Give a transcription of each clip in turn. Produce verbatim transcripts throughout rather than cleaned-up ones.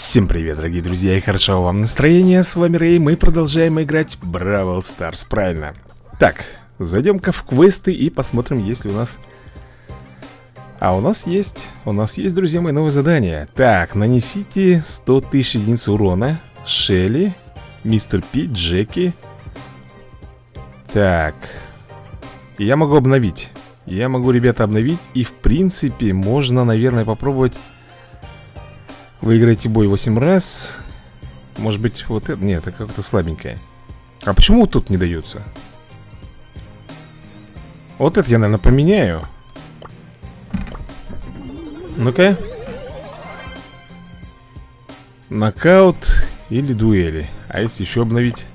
Всем привет, дорогие друзья, и хорошего вам настроения. С вами Рэй, мы продолжаем играть в Бравл Старс, правильно. Так, зайдем-ка в квесты и посмотрим, есть ли у нас... А у нас есть, у нас есть, друзья мои, новое задание. Так, нанесите сто тысяч единиц урона Шелли, Мистер Пи, Джеки. Так, я могу обновить. Я могу, ребята, обновить. И, в принципе, можно, наверное, попробовать... Выиграйте бой восемь раз. Может быть, вот это... Нет, это как-то слабенькое. А почему вот тут не дается? Вот это я, наверное, поменяю. Ну-ка. Нокаут или дуэли. А если еще обновить?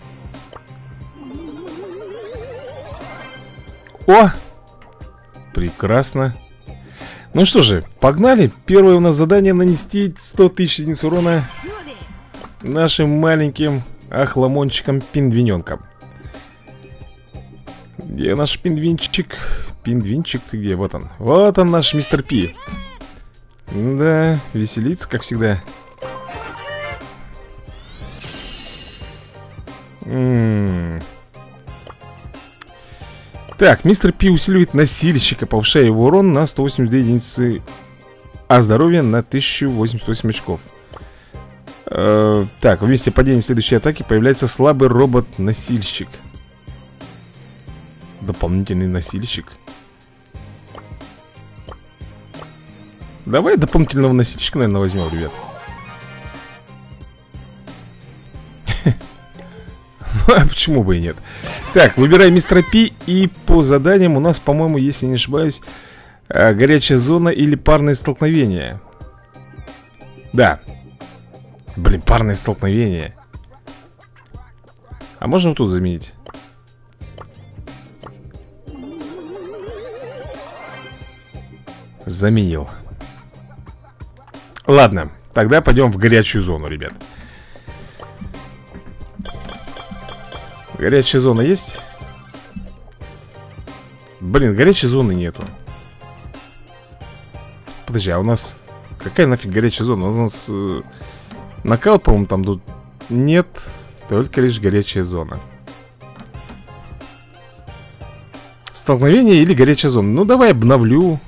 О! Прекрасно. Ну что же, погнали. Первое у нас задание — нанести сто тысяч единиц урона нашим маленьким охламончиком-пингвиненком. Где наш пингвинчик? Пингвинчик, ты где? Вот он. Вот он, наш мистер Пи. Да, веселится, как всегда. М-м-м. Так, мистер Пи усиливает носильщика, повышая его урон на сто восемьдесят две единицы, а здоровье на тысячу восемьдесят восемь очков. э, Так, в месте падения следующей атаки появляется слабый робот-носильщик. Дополнительный носильщик. Давай дополнительного носильщика, наверное, возьмем, ребят. А почему бы и нет? Так, выбирай мистера Пи. И по заданиям у нас, по-моему, если не ошибаюсь, горячая зона или парное столкновение. Да. Блин, парное столкновение. А можно вот тут заменить? Заменил. Ладно, тогда пойдем в горячую зону, ребят. Горячая зона есть? Блин, горячей зоны нету. Подожди, а у нас... Какая нафиг горячая зона? У нас э, нокаут, по-моему, там тут нет. Только лишь горячая зона. Столкновение или горячая зона? Ну, давай обновлю.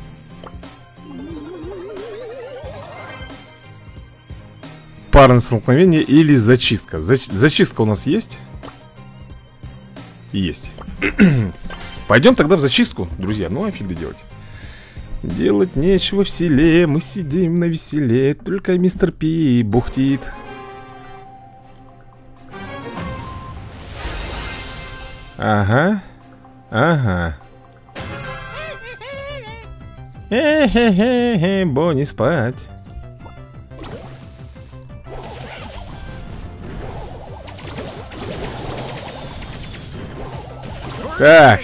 Парное столкновение или зачистка. Зач... Зачистка у нас есть? Есть. Пойдем тогда в зачистку, друзья. Ну, а фиг делать. Делать нечего в селе. Мы сидим на веселе. Только мистер Пи бухтит. Ага. Ага. Хе-хе-хе-хе, Бонни, спать. Так.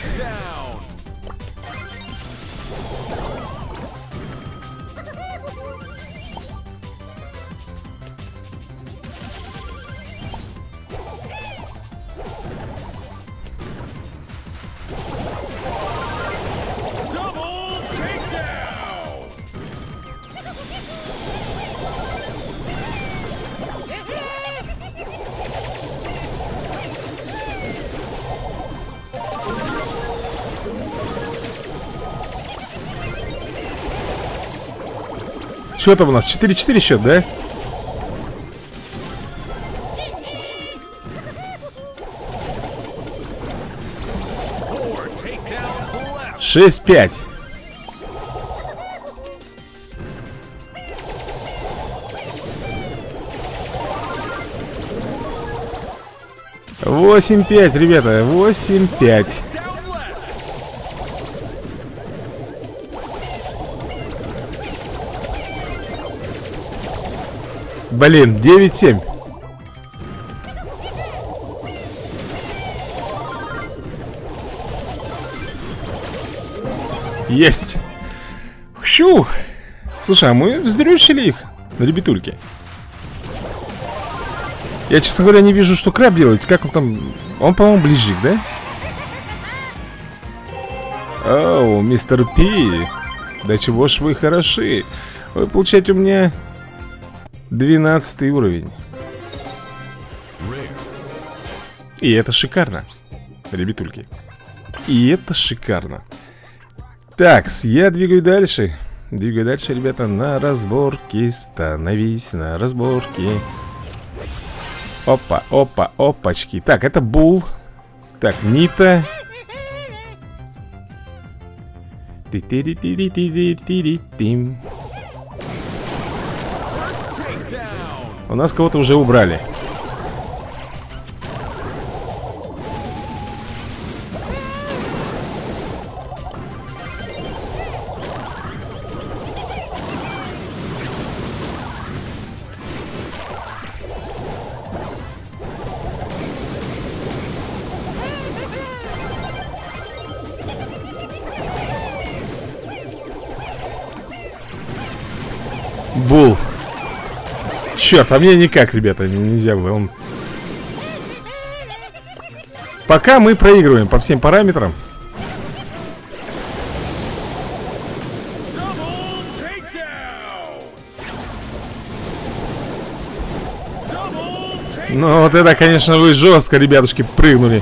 Что там у нас? четыре-четыре счет, да? шесть-пять. восемь-пять, ребята. восемь-пять. Блин, девять-семь. Есть. Фью. Слушай, а мы вздрючили их, ребятульки. Я, честно говоря, не вижу, что краб делает. Как он там? Он, по-моему, ближик, да? Оу, мистер Пи. Да чего ж вы хороши. Вы получаете у меня Двенадцатый уровень. И это шикарно, ребятульки. И это шикарно. Так, я двигаю дальше. Двигаю дальше, ребята, на разборки. Становись на разборки. Опа, опа, опачки. Так, это Бул. Так, Нита. Ти-ти-ри-ти-ри-ти-ри-ти-ри-ти-ри-тим. У нас кого-то уже убрали. Бул. Черт, а мне никак, ребята, нельзя было. Он... Пока мы проигрываем по всем параметрам. Ну вот это, конечно, вы жестко, ребятушки, прыгнули.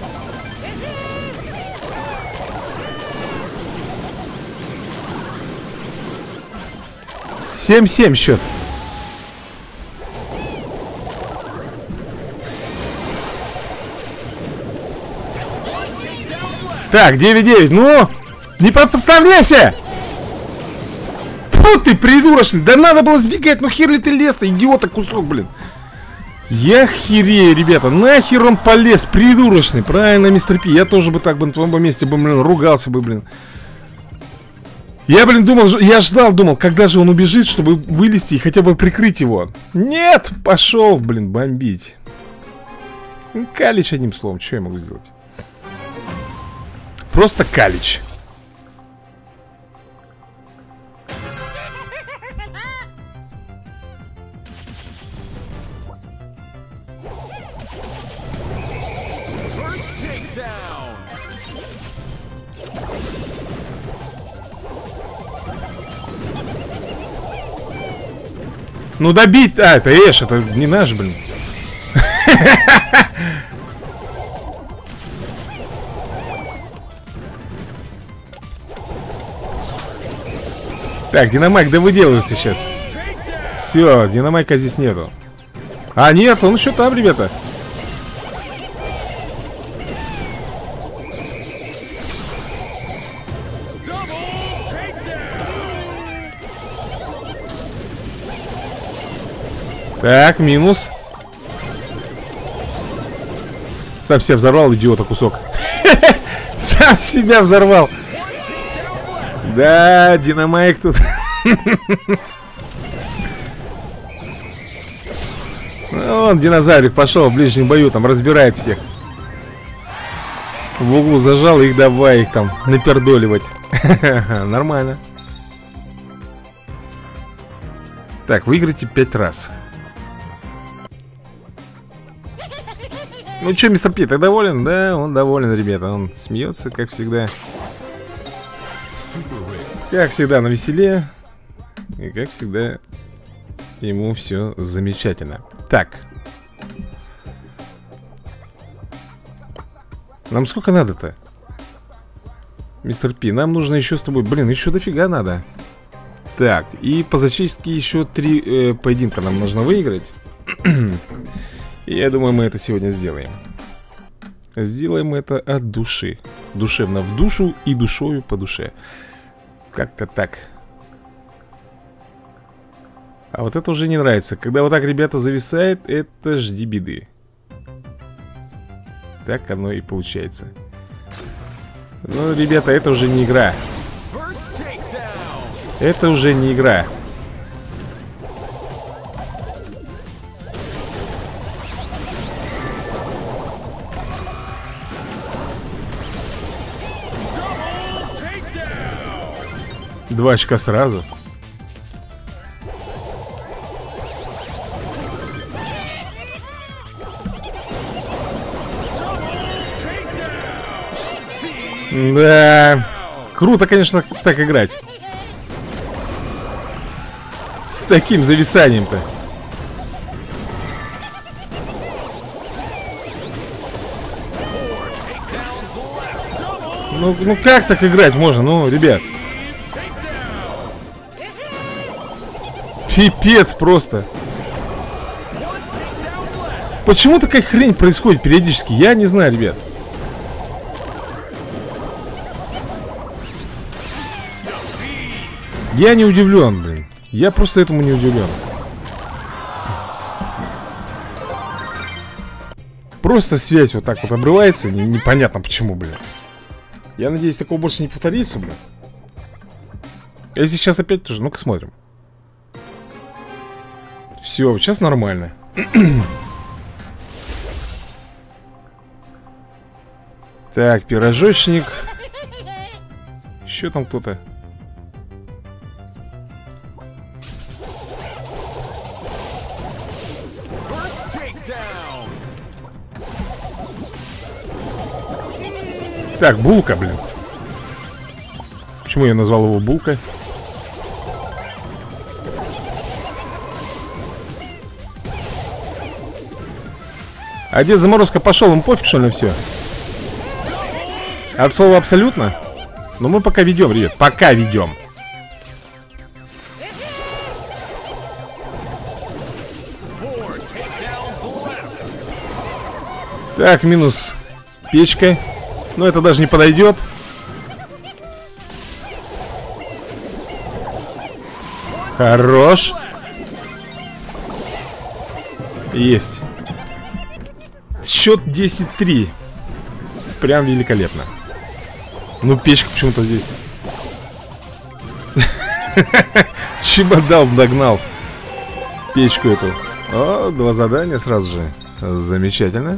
семь-семь счет. Так, девять-девять. Ну, не подставляйся! Фу ты, придурочный. Да надо было сбегать. Ну хер ли ты лез, идиота кусок, блин. Я херею, ребята. Нахер он полез, придурочный. Правильно, мистер Пи. Я тоже бы так бы на твоем месте бы, блин, ругался бы, блин. Я, блин, думал, я ждал, думал, когда же он убежит, чтобы вылезти и хотя бы прикрыть его. Нет, пошел, блин, бомбить. Калич, одним словом, что я могу сделать? Просто калич. Ну добить... А, это Эш, это не наш, блин. Так, Динамайк, да выделывается сейчас. Все, Динамайка здесь нету. А, нет, он еще там, ребята. Так, минус. Сам себя взорвал, идиота, кусок. Сам себя взорвал. Да, Динамайк тут. Вон динозаврик пошел в ближнем бою, там разбирает всех. В углу зажал их, давай их там напердоливать. Нормально. Так, выиграйте пять раз. Ну что, мистер Пи, ты доволен? Да, он доволен, ребята. Он смеется, как всегда. Как всегда, на веселе. И как всегда, ему все замечательно. Так. Нам сколько надо-то? Мистер Пи, нам нужно еще с тобой... Блин, еще дофига надо. Так, и по зачистке еще три э, поединка нам нужно выиграть. И я думаю, мы это сегодня сделаем. Сделаем это от души. Душевно в душу и душою по душе. Как-то так. А вот это уже не нравится. Когда вот так, ребята, зависает, это жди беды. Так оно и получается. Ну, ребята, это уже не игра. Это уже не игра. Два очка сразу. Да. Круто, конечно, так играть. С таким зависанием-то. Ну, ну как так играть можно? Ну, ребят. Пипец просто. Почему такая хрень происходит периодически? Я не знаю, ребят. Я не удивлен, блин. Я просто этому не удивлен. Просто связь вот так вот обрывается. Непонятно почему, блин. Я надеюсь, такого больше не повторится, блин. Если сейчас опять тоже, ну-ка смотрим. Все, сейчас нормально. Так, пирожочник. Еще там кто-то. Так, булка, блин. Почему я назвал его булкой? А Дед Заморозка пошел, ему пофиг, что ли, на все? От слова абсолютно? Но мы пока ведем, ребят, пока ведем. Так, минус печка. Но это даже не подойдет. Хорош. Есть. Счет десять три. Прям великолепно. Ну, печка почему-то здесь. Чемодан догнал печку эту. О, два задания сразу же. Замечательно.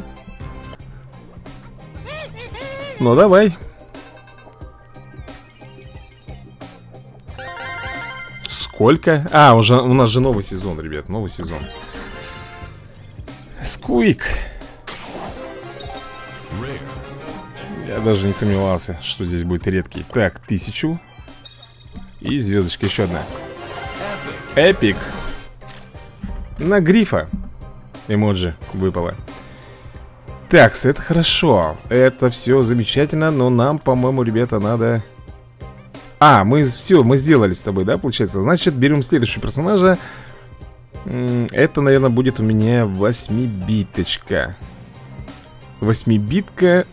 Ну, давай. Сколько? А, уже у нас же новый сезон, ребят. Новый сезон. Сквик. Я даже не сомневался, что здесь будет редкий. Так, тысячу. И звездочка еще одна. Эпик. На грифа эмоджи выпало. Так, это хорошо. Это все замечательно. Но нам, по-моему, ребята, надо... А, мы все, мы сделали с тобой, да, получается? Значит, берем следующего персонажа. Это, наверное, будет у меня восьмибиточка. Восьмибитка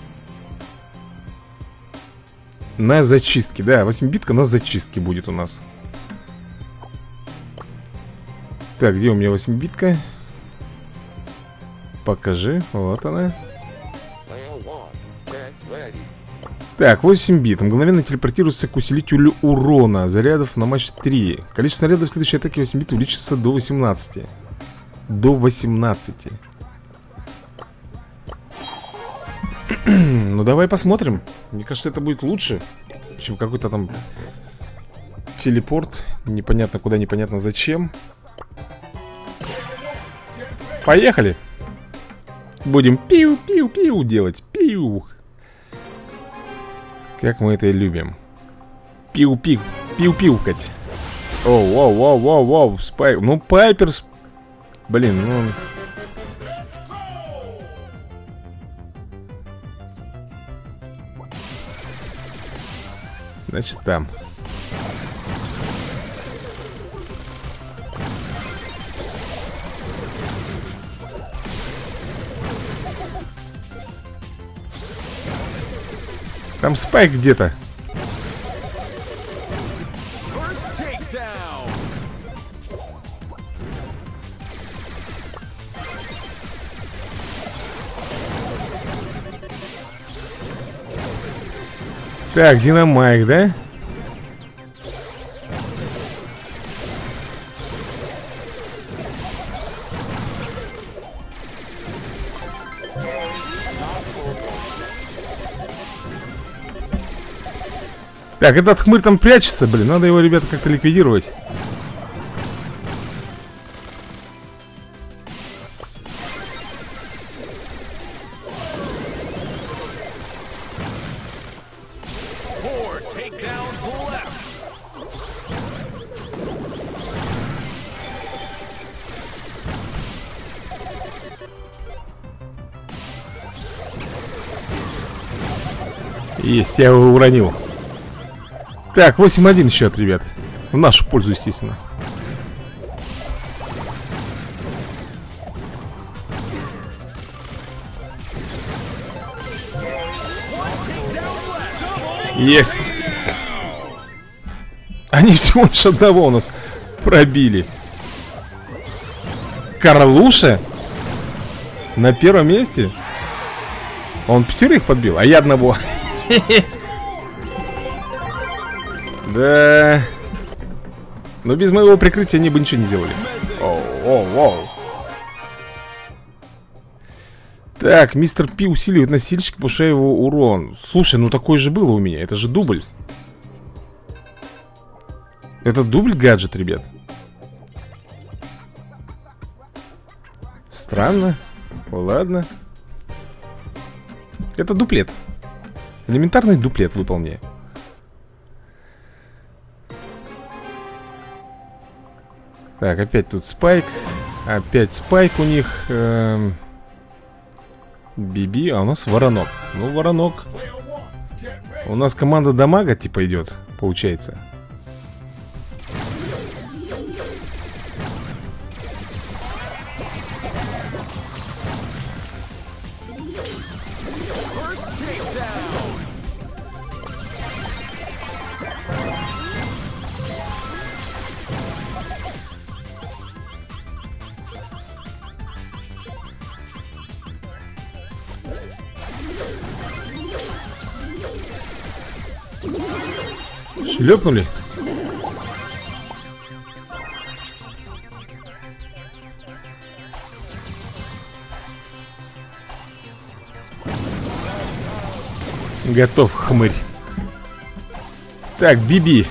на зачистке, да, восьмибитка на зачистке будет у нас. Так, где у меня восьмибитка? Покажи, вот она. Так, восемь бит. Мгновенно телепортируется к усилителю урона. Зарядов на матч три. Количество снарядов в следующей атаке восемь бит увеличится до восемнадцати. До восемнадцати. Ну, давай посмотрим. Мне кажется, это будет лучше, чем какой-то там телепорт. Непонятно куда, непонятно зачем. Поехали. Будем пиу-пиу-пиу делать. Пиу. Как мы это и любим. Пиу-пиу. Пиу-пиукать. Оу, воу, воу, воу, воу. Спай... Ну, Пайперс... Блин, ну... Значит, там. Там Спайк где-то. Так, Динамайк, да? Так, этот хмырь там прячется, блин. Надо его, ребята, как-то ликвидировать. Есть, я его уронил. Так, восемь один счет, ребят. В нашу пользу, естественно. Есть. Они всего лишь одного у нас пробили. Карлуша? На первом месте? Он пятерых подбил, а я одного. Да. Но без моего прикрытия они бы ничего не сделали. Оу, оу, оу. Так, мистер Пи усиливает носильщика, повышая его урон. Слушай, ну такое же было у меня. Это же дубль. Это дубль гаджет, ребят. Странно. Ладно. Это дуплет. Элементарный дуплет выполняю. Так, опять тут спайк. Опять спайк у них. Эм... Биби, а у нас воронок. Ну, воронок. У нас команда дамага типа идет, получается. Шлепнули? Готов, хмырь. Так, Биби.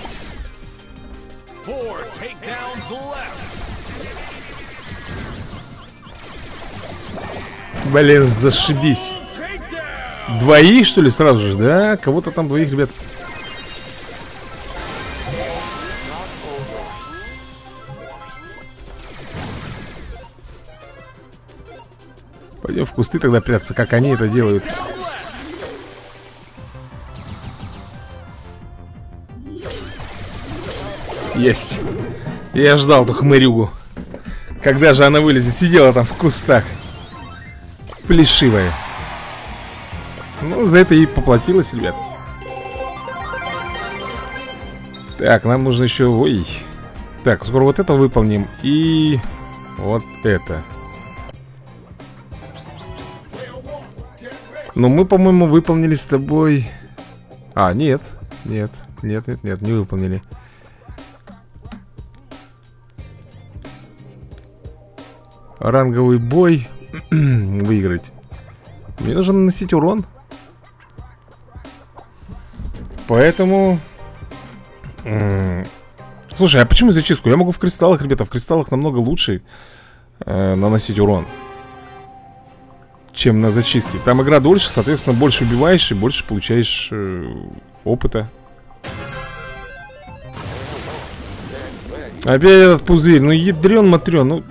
Блин, зашибись. Двоих, что ли, сразу же, да? Кого-то там двоих, ребят. Пойдем в кусты тогда прятаться, как они это делают. Есть. Я ждал эту хмырюгу. Когда же она вылезет? Сидела там в кустах. Плешивая. Ну, за это и поплатилась, ребят. Так, нам нужно еще... Ой. Так, скоро вот это выполним. И... вот это. Но мы, по-моему, выполнили с тобой... А, нет. Нет, нет, нет, нет, не выполнили. Ранговый бой. Выиграть. Мне нужно наносить урон. Поэтому... Слушай, а почему зачистку? Я могу в кристаллах, ребята. В кристаллах намного лучше э, наносить урон, чем на зачистке. Там игра дольше, соответственно, больше убиваешь и больше получаешь э, опыта. Опять этот пузырь. Ну, ядрен-матрен. Ну...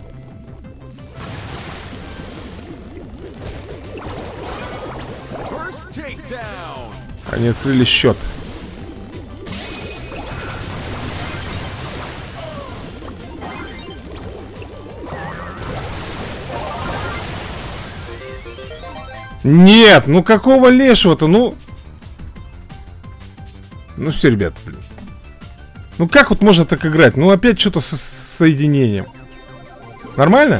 Они открыли счет. Нет, ну какого лешего-то, ну... Ну все, ребята, блин. Ну как вот можно так играть? Ну опять что-то с соединением. Нормально?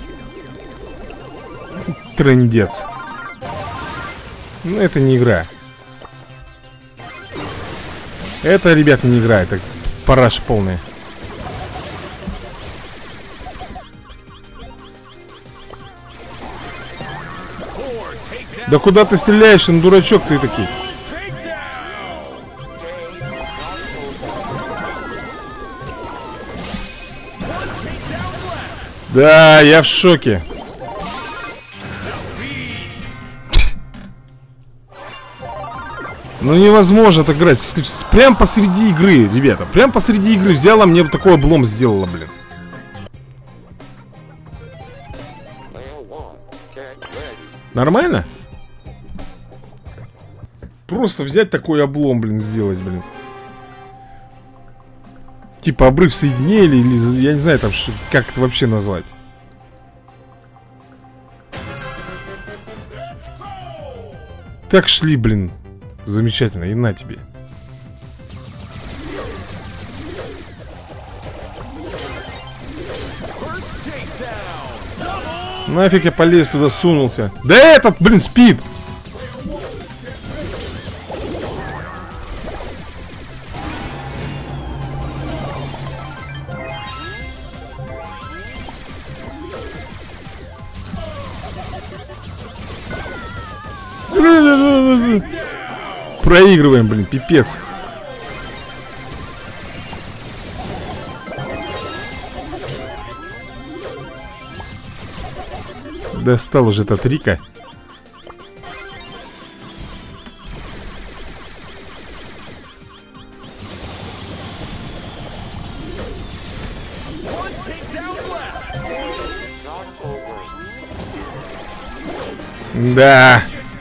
Трындец. Ну это не игра. Это, ребят, не игра, это параша полная. Да куда ты стреляешь, ну дурачок ты такой. Да, я в шоке. Ну невозможно так играть. Прям посреди игры, ребята. Прям посреди игры взяла, мне такой облом сделала, блин. Нормально? Просто взять такой облом, блин, сделать, блин. Типа обрыв соединения или, или я не знаю там, что, как это вообще назвать. Так шли, блин. Замечательно, и на тебе. Нафиг я полез туда, сунулся. Да этот, блин, спит. Проигрываем, блин, пипец. Достал уже этот Рика. Да.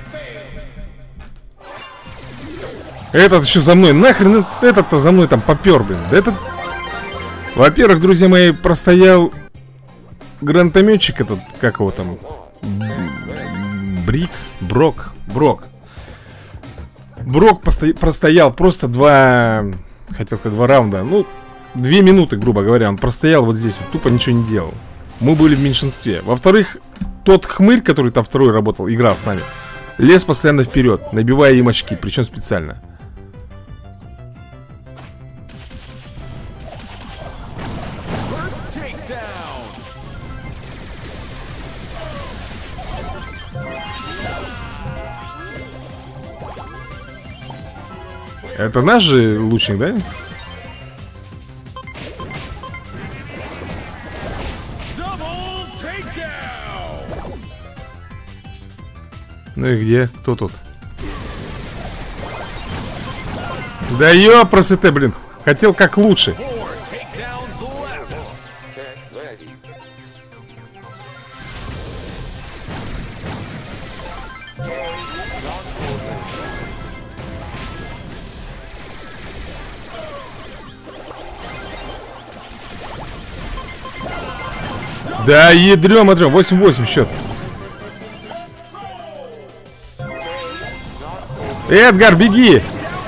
Этот еще за мной. Нахрен этот-то за мной там попер, блин. Да этот... Во-первых, друзья мои, простоял гранатометчик этот, как его там? Брик? Брок? Брок. Брок посто... простоял просто два... Хотел сказать, два раунда. Ну, две минуты, грубо говоря. Он простоял вот здесь, вот, тупо ничего не делал. Мы были в меньшинстве. Во-вторых, тот хмырь, который там второй работал, играл с нами, лез постоянно вперед, набивая им очки, причем специально. Это наш же лучник, да? Ну и где? Кто тут? Да ёпросы ты, блин. Хотел как лучше. Да ядрём, ядрём, восемь-восемь счет. Эдгар, беги!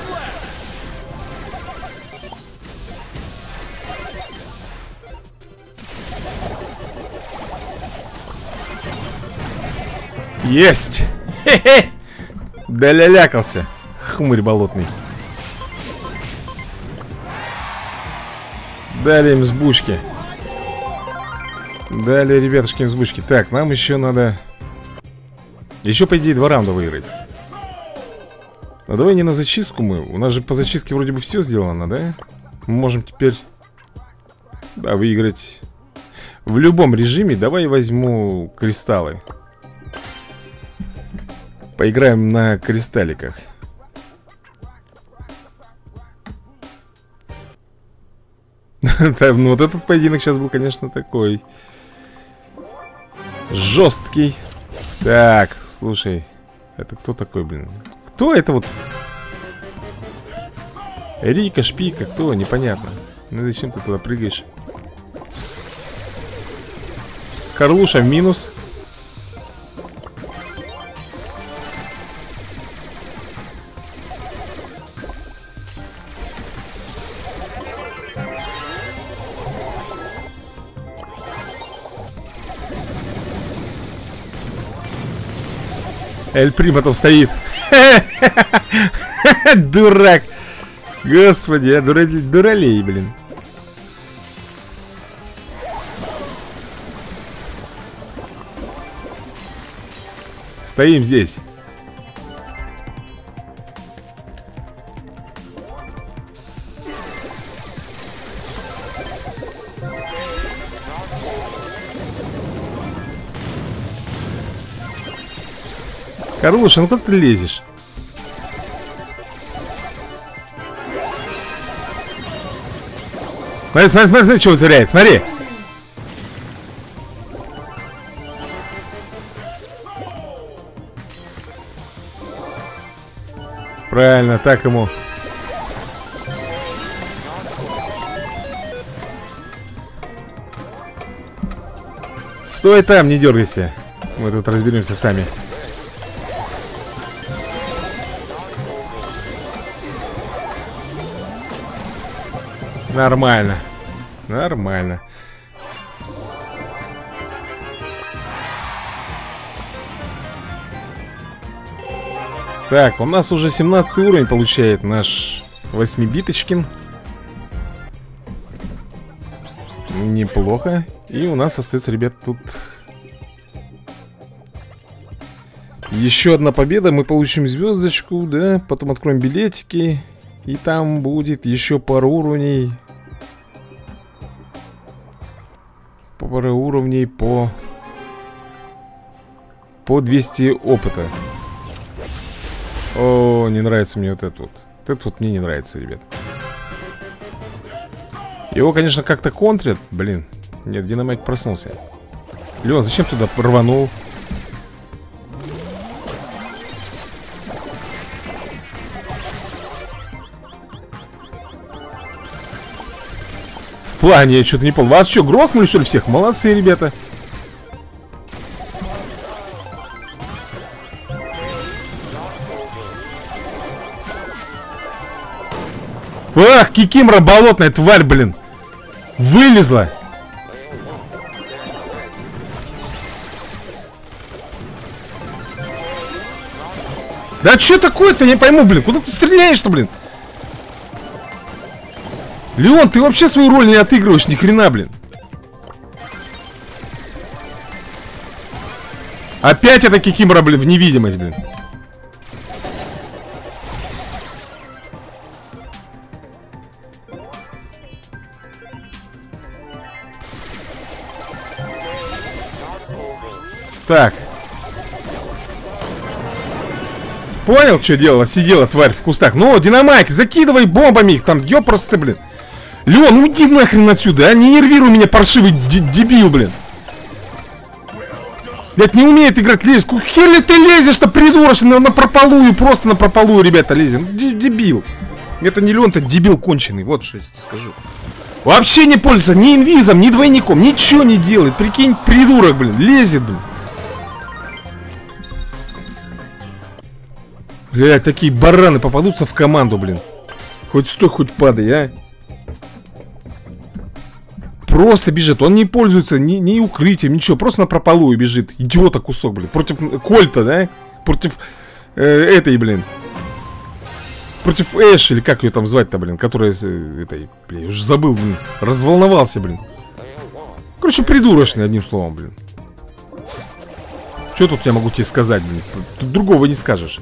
Есть! Хе-хе! Долялякался. Хмырь болотный. Дали им сбучки. Дали, ребятушки, им сбучки. Так, нам еще надо... Еще, по идее, два раунда выиграть. Ну давай не на зачистку мы. У нас же по зачистке вроде бы все сделано, да? Мы можем теперь... Да, выиграть в любом режиме. Давай я возьму кристаллы. Поиграем на кристалликах. Ну вот этот поединок сейчас был, конечно, такой жесткий. Так, слушай. Это кто такой, блин? Кто это вот? Рика, шпика, кто? Непонятно. Ну зачем ты туда прыгаешь? Карлуша в минус. Эль Прима там стоит. Дурак. Господи, а дуралей, дуралей, блин. Стоим здесь. Карлуша, ну куда ты лезешь? Смотри, смотри, смотри, смотри, что вытворяет, смотри. Правильно, так ему. Стой там, не дергайся. Мы тут разберемся сами. Нормально. Нормально. Так, у нас уже семнадцатый уровень получает наш восьмибиточкин. Неплохо. И у нас остается, ребят, тут еще одна победа. Мы получим звездочку, да. Потом откроем билетики. И там будет еще пару уровней. Пара уровней по По двести опыта. О, не нравится мне вот этот вот. Вот этот вот мне не нравится, ребят. Его, конечно, как-то контрят. Блин. Нет, динамайк проснулся. Леон, зачем туда рванул? В плане, я что-то не понял. Вас что, грохнули, что ли, всех? Молодцы, ребята. Ах, кикимора болотная тварь, блин. Вылезла. Да что такое-то, я не пойму, блин. Куда ты стреляешь-то, блин? Леон, ты вообще свою роль не отыгрываешь, ни хрена, блин. Опять это кикимора, блин, в невидимость, блин. Так. Понял, что делала? Сидела тварь в кустах. Ну, динамайк, закидывай бомбами их там. Ёпрст ты, блин. Леон, уйди нахрен отсюда, а? Не нервируй меня, паршивый дебил, блин. Блядь, не умеет играть, лезет. Хер ли ты лезешь-то, придурок? На, на прополую, просто на прополую, ребята, лезем. Дебил. Это не Леон, это дебил конченый. Вот что я тебе скажу. Вообще не пользуется ни инвизом, ни двойником. Ничего не делает. Прикинь, придурок, блин. Лезет, блин. Блядь, такие бараны попадутся в команду, блин. Хоть стой, хоть падай, а. Просто бежит, он не пользуется ни, ни укрытием, ничего. Просто на прополую бежит. Идиота кусок, блин. Против Кольта, да? Против э, этой, блин. Против Эш, или как ее там звать-то, блин. Которая, э, этой, блин, я уже забыл, блин. Разволновался, блин. Короче, придурочный, одним словом, блин. Что тут я могу тебе сказать, блин? Тут другого не скажешь.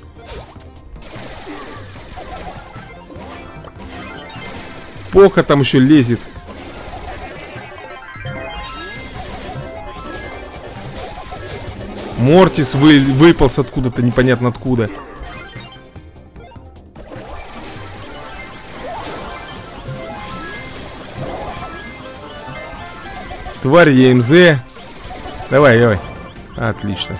Пока там еще лезет. Мортис вы, выполз откуда-то, непонятно откуда. Тварь ЕМЗ. Давай, давай. Отлично.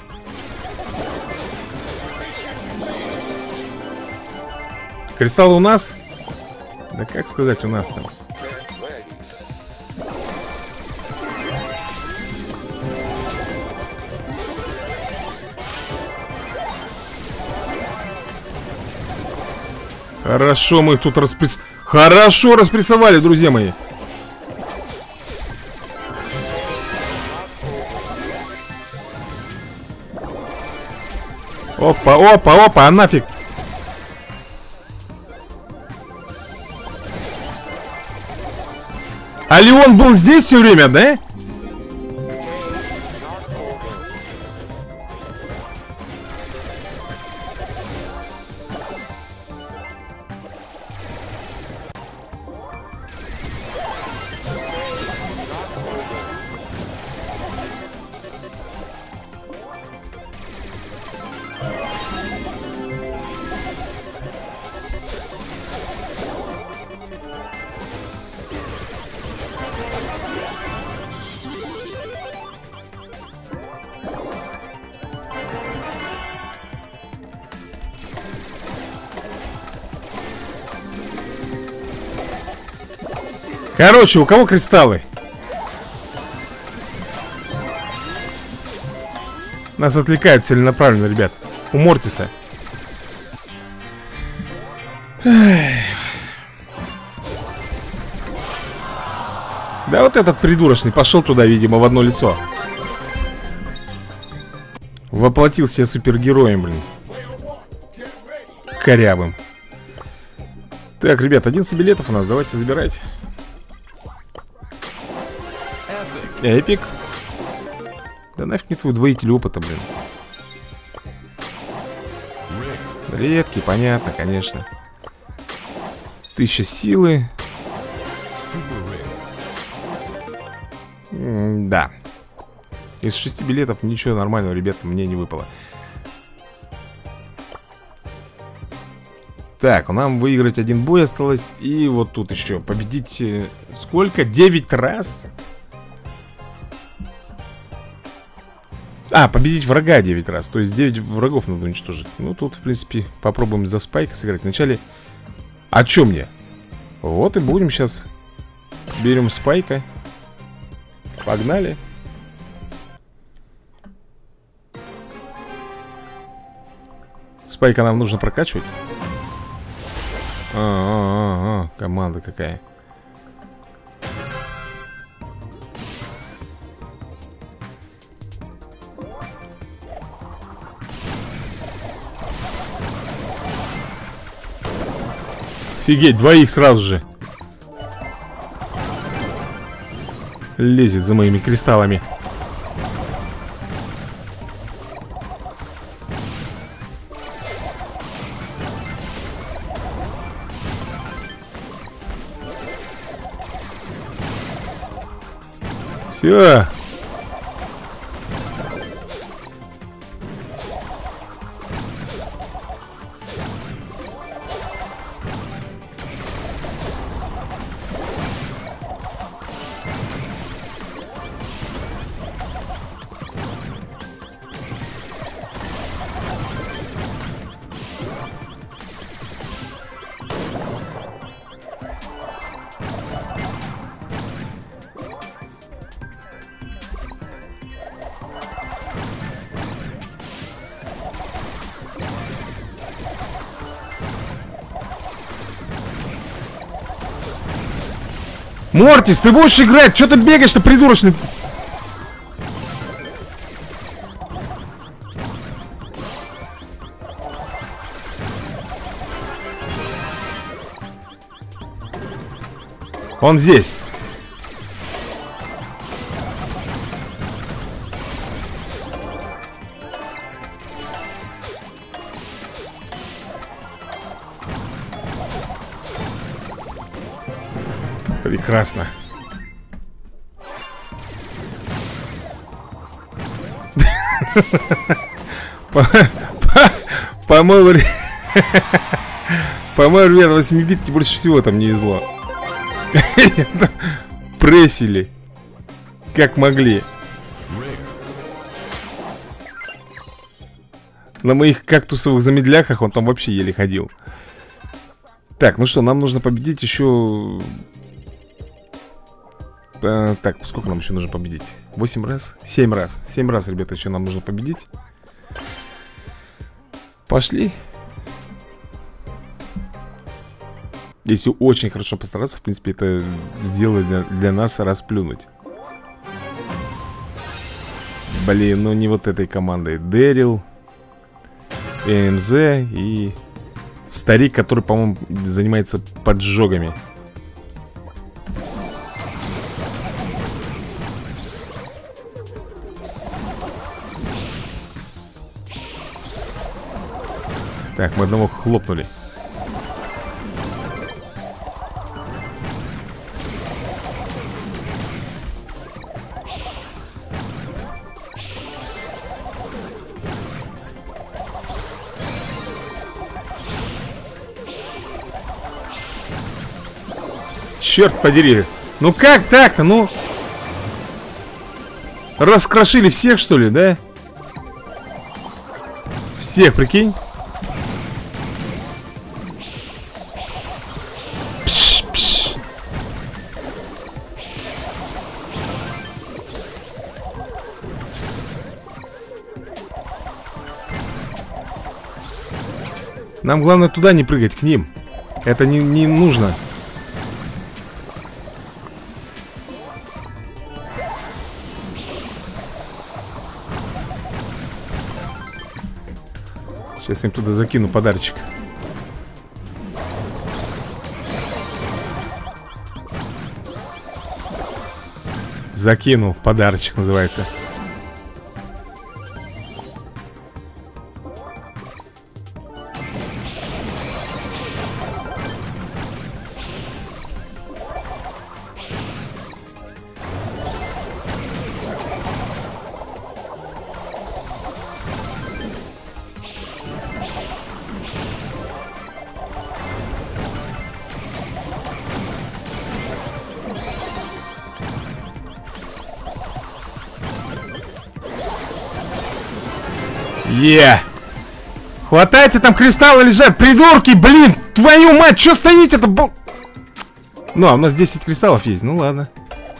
Кристалл у нас? Да как сказать у нас там? Хорошо, мы их тут распресс... Хорошо распрессовали, друзья мои. Опа, опа, опа, а нафиг. А Леон был здесь все время, да? Короче, у кого кристаллы? Нас отвлекают целенаправленно, ребят. У Мортиса. Да вот этот придурочный пошел туда, видимо, в одно лицо. Воплотил себя супергероем, блин. Корявым. Так, ребят, одиннадцать билетов у нас, давайте забирать. Эпик. Да нафиг не твой двоитель опыта, блин. Редкий, понятно, конечно. Тысяча силы. М да. Из шести билетов ничего нормального, ребята, мне не выпало. Так, нам выиграть один бой осталось. И вот тут еще победить сколько? девять раз? А, победить врага девять раз. То есть девять врагов надо уничтожить. Ну, тут, в принципе, попробуем за Спайка сыграть. Вначале... А чё мне? Вот и будем сейчас. Берем Спайка. Погнали. Спайка нам нужно прокачивать. А-а-а-а, команда какая. Офигеть, двоих сразу же. Лезет за моими кристаллами. Все. Мортис, ты будешь играть? Че ты бегаешь-то, придурочный? Он здесь. Прекрасно. По-моему, по-моему, ребят, восьмибитки больше всего там не изло. Прессили. Как могли. На моих кактусовых замедляках он там вообще еле ходил. Так, ну что, нам нужно победить еще... А, так, сколько нам еще нужно победить? восемь раз? семь раз. семь раз, ребята, еще нам нужно победить. Пошли. Если очень хорошо постараться, в принципе, это сделает для, для нас расплюнуть. Блин, ну не вот этой командой. Дэрил, ЭМЗ и старик, который, по-моему, занимается поджогами. Так, мы одного хлопнули. Черт подери. Ну как так-то, ну? Раскрошили всех, что ли, да? Всех, прикинь? Нам главное туда не прыгать, к ним. Это не, не нужно. Сейчас им туда закину подарочек. Закинул, подарочек называется. Е! Хватайте, там кристаллы лежат, придурки, блин! Твою мать, что стоите-то? Бл... Ну, а у нас десять кристаллов есть, ну ладно.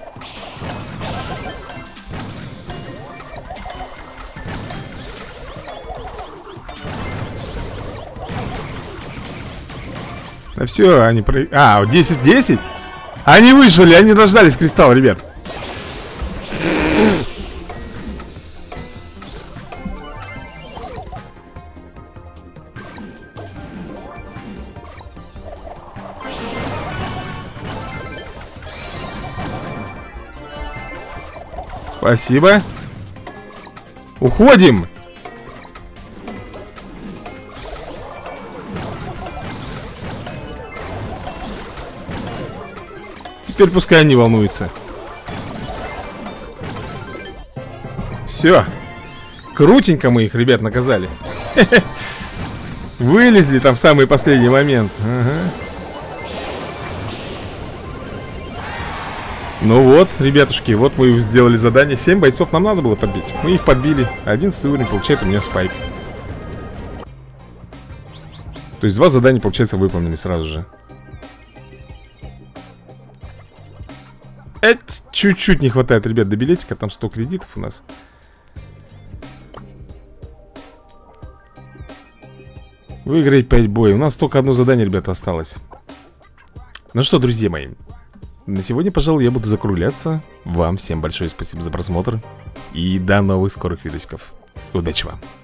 Да все, они... Про... А, десять десять? Они выжили, они дождались кристалла, ребят. Спасибо. Уходим. Теперь пускай они волнуются. Все. Крутенько мы их, ребят, наказали. Вылезли там в самый последний момент. Ага. Ну вот, ребятушки, вот мы сделали задание. семь бойцов нам надо было подбить. Мы их подбили. одиннадцатый уровень получает у меня спайк. То есть два задания, получается, выполнили сразу же. Эть, чуть-чуть не хватает, ребят, до билетика. Там сто кредитов у нас. Выиграть пять боев. У нас только одно задание, ребята, осталось. Ну что, друзья мои, на сегодня, пожалуй, я буду закругляться. Вам всем большое спасибо за просмотр. И до новых скорых видосиков. Удачи вам.